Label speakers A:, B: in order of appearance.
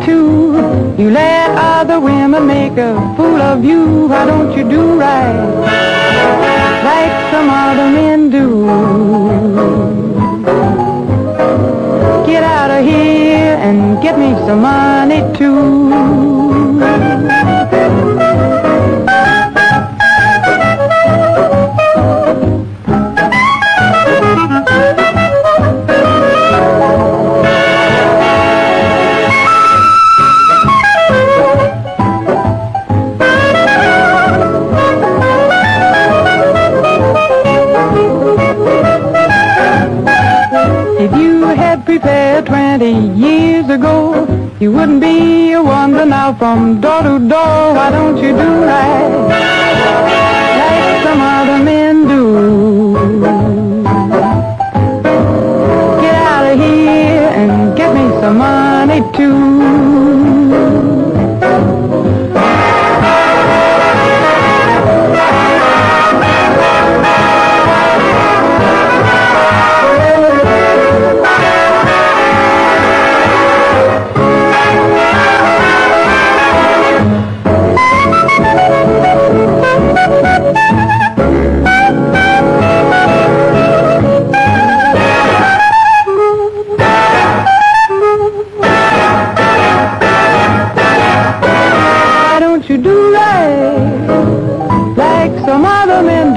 A: too. You let other women make a fool of you. Why don't you do right like some other men do? Get out of here and get me some money too. Prepared 20 years ago, you wouldn't be a wonder now from door to door. Why don't you do right like some other men do? Get out of here and get me some money too. You do right like some other men